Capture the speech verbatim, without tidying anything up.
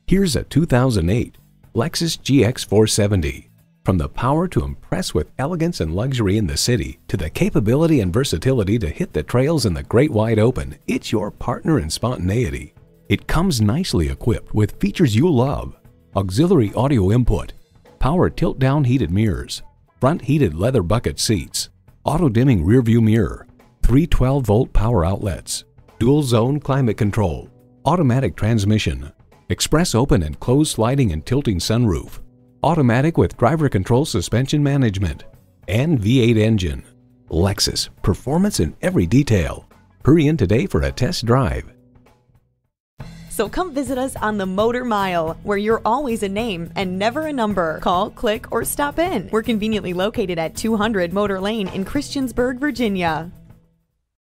Here's a two thousand eight Lexus G X four seventy. From the power to impress with elegance and luxury in the city, to the capability and versatility to hit the trails in the great wide open, it's your partner in spontaneity. It comes nicely equipped with features you love: auxiliary audio input, power tilt-down heated mirrors, front heated leather bucket seats, auto-dimming rearview mirror, three twelve volt power outlets, dual zone climate control, automatic transmission, express open and closed sliding and tilting sunroof, automatic with driver control suspension management, and V eight engine. Lexus, performance in every detail. Hurry in today for a test drive. So come visit us on the Motor Mile, where you're always a name and never a number. Call, click, or stop in. We're conveniently located at two hundred Motor Lane in Christiansburg, Virginia.